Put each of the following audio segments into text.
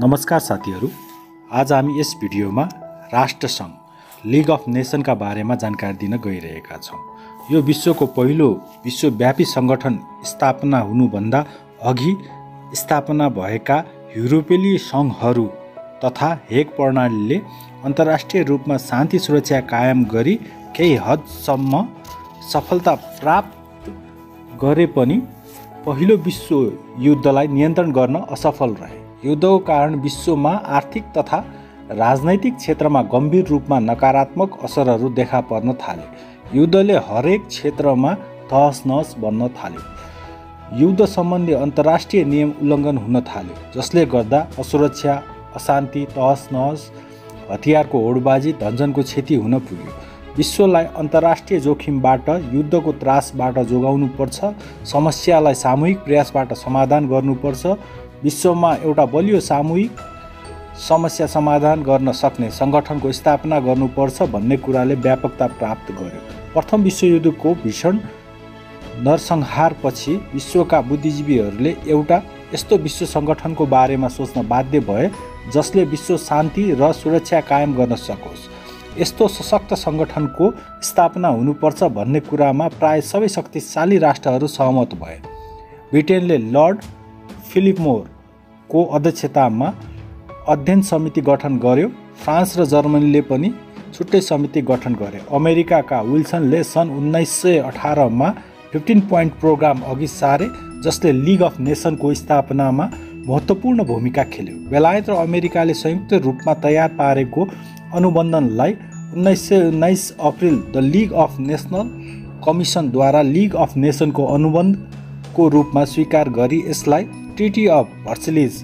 नमस्कार साथीहरू, आज हामी यस भिडियोमा राष्ट्रसङ्घ लिग अफ नेसनका बारेमा जानकारी दिन गइरहेका छौँ। यो विश्वको पहिलो विश्वव्यापी सङ्गठन स्थापना हुनुभन्दा अघि स्थापना भएका युरोपेली सङ्घहरू तथा हेग प्रणालीले अन्तर्राष्ट्रिय रूपमा शान्ति सुरक्षा कायम गरी केही हदसम्म सफलता प्राप्त गरे पनि पहिलो विश्व युद्धलाई नियन्त्रण गर्न असफल रहे। युद्धको कारण विश्वमा आर्थिक तथा राजनैतिक क्षेत्रमा गम्भीर रूपमा नकारात्मक असरहरू देखा पर्न थाले। युद्धले हरेक क्षेत्रमा तहस-नहस बन्न थाल्यो। युद्ध सम्बन्धी अन्तर्राष्ट्रिय नियम उल्लङ्घन हुन थाल्यो, जसले गर्दा असुरक्षा, अशान्ति, तहस-नहस, हतियारको होडबाजी, धनजनको क्षति हुन पुग्यो। विश्वलाई अन्तर्राष्ट्रिय जोखिमबाट, युद्धको त्रासबाट जोगाउनुपर्छ, समस्यालाई सामूहिक प्रयासबाट समाधान गर्नुपर्छ। विश्वमा एउटा बलियो सामूहिक समस्या समाधान गर्न सक्ने सङ्गठनको स्थापना गर्नुपर्छ भन्ने कुराले व्यापकता प्राप्त गर्यो। प्रथम विश्वयुद्धको भीषण नरसंहारपछि विश्वका बुद्धिजीवीहरूले एउटा यस्तो विश्व सङ्गठनको बारेमा सोच्न बाध्य भए जसले विश्व शान्ति र सुरक्षा कायम गर्न सकोस्। यस्तो सशक्त सङ्गठनको स्थापना हुनुपर्छ भन्ने कुरामा प्राय सबै शक्तिशाली राष्ट्रहरू सहमत भए। ब्रिटेनले लर्ड फिलिपमोरको अध्यक्षतामा अध्ययन समिति गठन गर्यो। फ्रान्स र जर्मनीले पनि छुट्टै समिति गठन गरे। अमेरिकाका विल्सनले सन् 1918 मा 15 पोइन्ट प्रोग्राम अघि सारे, जसले लिग अफ नेसनको स्थापनामा महत्त्वपूर्ण भूमिका खेल्यो। बेलायत र अमेरिकाले संयुक्त रूपमा तयार पारेको अनुबन्धनलाई 1919 अप्रिल द लिग अफ नेसनल कमिसनद्वारा लिग अफ नेसनको अनुबन्धको रूपमा स्वीकार गरी यसलाई ट्रिटी अफ भर्सलिज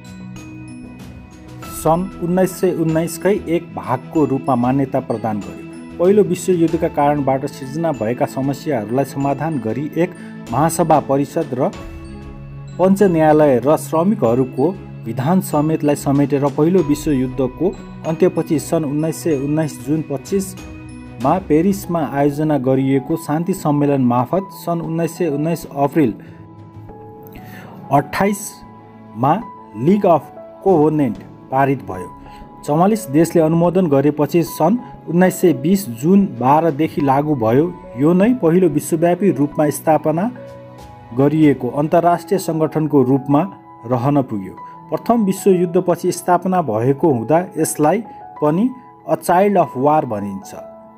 सन् 1919 कै एक भागको रूपमा मान्यता प्रदान गर्यो। पहिलो विश्वयुद्धका कारणबाट सिर्जना भएका समस्याहरूलाई समाधान गरी एक महासभा परिषद र पञ्च न्यायालय र श्रमिकहरूको विधान समेतलाई समेटेर पहिलो विश्वयुद्धको अन्त्यपछि सन् 1919 जुन 25 मा पेरिसमा आयोजना गरिएको शान्ति सम्मेलन मार्फत सन् 1919 अप्रिल 28 मा लिग अफ कोभेनेन्ट पारित भयो। 44 देशले अनुमोदन गरेपछि सन् 1920 जुन 12 देखि लागू भयो। यो नै पहिलो विश्वव्यापी रूपमा स्थापना गरिएको अन्तर्राष्ट्रिय सङ्गठनको रूपमा रहन पुग्यो। प्रथम विश्वयुद्धपछि स्थापना भएको हुँदा यसलाई पनि अ चाइल्ड अफ वार भनिन्छ।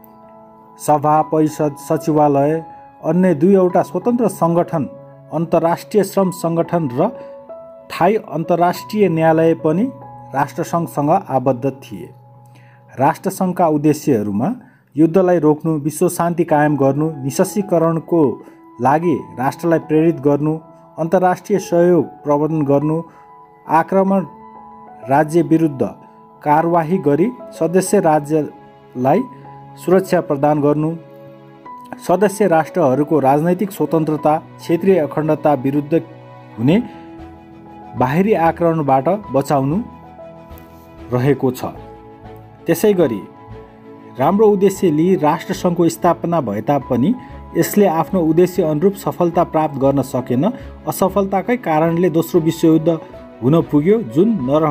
सभा, परिषद, सचिवालय, अन्य दुईवटा स्वतन्त्र सङ्गठन, अन्तर्राष्ट्रिय श्रम सङ्गठन र थाई अन्तर्राष्ट्रिय न्यायालय पनि राष्ट्रसङ्घसँग आबद्ध थिए। राष्ट्रसङ्घका उद्देश्यहरूमा युद्धलाई रोक्नु, विश्व शान्ति कायम गर्नु, निशस्त्रीकरणको लागि राष्ट्रलाई प्रेरित गर्नु, अन्तर्राष्ट्रिय सहयोग प्रबन्धन गर्नु, आक्रमण राज्य विरुद्ध कारवाही गरी सदस्य राज्यलाई सुरक्षा प्रदान गर्नु, सदस्य राष्ट्रहरूको राजनैतिक स्वतन्त्रता, क्षेत्रीय अखण्डता विरुद्ध हुने बाहिरी आक्रमणबाट बचाउनु रहेको छ। त्यसैगरी राम्रो उद्देश्य लिई राष्ट्रसङ्घको स्थापना भए तापनि यसले आफ्नो उद्देश्य अनुरूप सफलता प्राप्त गर्न सकेन। असफलताकै कारणले दोस्रो विश्वयुद्ध हुन पुग्यो, जुन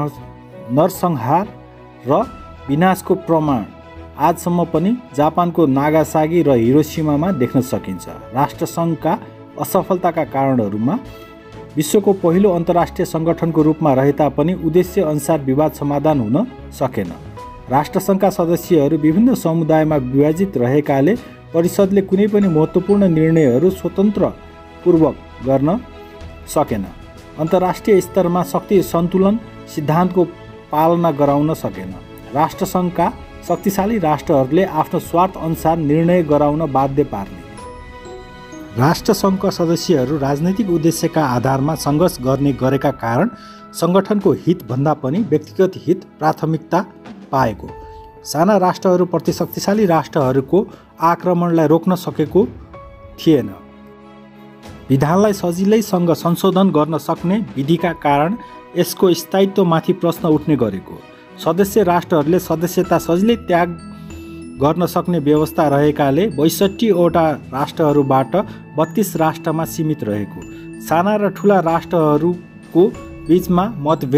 नरसंहार र विनाशको प्रमाण आजसम्म पनि जापानको नागासाकी र हिरोसिमामा देख्न सकिन्छ। राष्ट्रसङ्घका असफलताका कारणहरूमा विश्वको पहिलो अन्तर्राष्ट्रिय सङ्गठनको रूपमा रहे तापनि उद्देश्य अनुसार विवाद समाधान हुन सकेन। राष्ट्रसङ्घका सदस्यहरू विभिन्न समुदायमा विभाजित रहेकाले परिषदले कुनै पनि महत्त्वपूर्ण निर्णयहरू स्वतन्त्रपूर्वक गर्न सकेन। अन्तर्राष्ट्रिय स्तरमा शक्ति सन्तुलन सिद्धान्तको पालना गराउन सकेन। राष्ट्रसङ्घका शक्तिशाली राष्ट्रहरूले आफ्नो स्वार्थ अनुसार निर्णय गराउन बाध्य पार्ने। राष्ट्रसङ्घका सदस्यहरू राजनैतिक उद्देश्यका आधारमा सङ्घर्ष गर्ने गरेका कारण सङ्गठनको हितभन्दा पनि व्यक्तिगत हित प्राथमिकता पाएको। साना राष्ट्रहरूप्रति शक्तिशाली राष्ट्रहरूको आक्रमणलाई रोक्न सकेको थिएन। विधानलाई सजिलैसँग संशोधन गर्न सक्ने विधिका कारण यसको स्थायित्वमाथि प्रश्न उठ्ने गरेको। सदस्य राष्ट्रहरूले सदस्यता सजिलै त्याग गर्न सक्ने व्यवस्था रहेकाले 62 वटा राष्ट्रहरूबाट 32 राष्ट्रमा सीमित रहेको। साना र ठुला राष्ट्रहरूको बीचमा मतभेद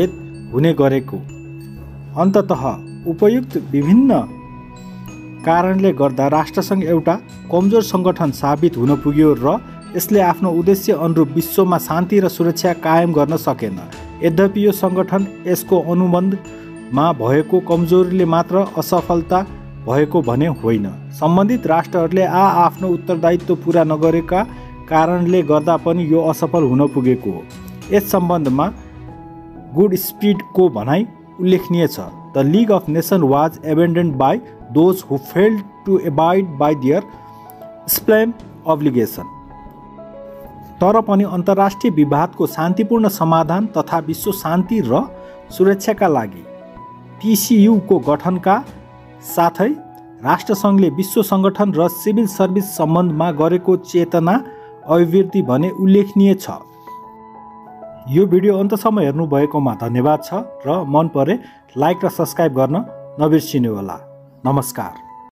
हुने गरेको। अन्ततः उपयुक्त विभिन्न कारणले गर्दा राष्ट्रसङ्घ एउटा कमजोर सङ्गठन साबित हुन पुग्यो र यसले आफ्नो उद्देश्य अनुरूप विश्वमा शान्ति र सुरक्षा कायम गर्न सकेन। यद्यपि यो सङ्गठन यसको अनुबन्धमा भएको कमजोरीले मात्र असफलता भएको भने होइन। सम्बन्धित राष्ट्रहरूले आफ्नो उत्तरदायित्व पुरा नगरेका कारणले गर्दा पनि यो असफल हुन पुगेको हो। यस सम्बन्धमा गुडस्पिडको भनाइ उल्लेखनीय छ। The league of nation was abandoned by those who failed to abide by their solemn obligation. तर पनि अन्तर्राष्ट्रिय विवादको शान्तिपूर्ण समाधान तथा विश्व शान्ति र सुरक्षाका लागि TCU को गठनका साथै राष्ट्रसङ्घले विश्व सङ्गठन र सिभिल सर्भिस सम्बन्धमा गरेको चेतना अभिवृद्धि भने उल्लेखनीय छ। यो भिडियो अन्तसम्म हेर्नुभएकोमा धन्यवाद छ र मन परे लाइक र सब्स्क्राइब गर्न नबिर्सिनुहोला। नमस्कार।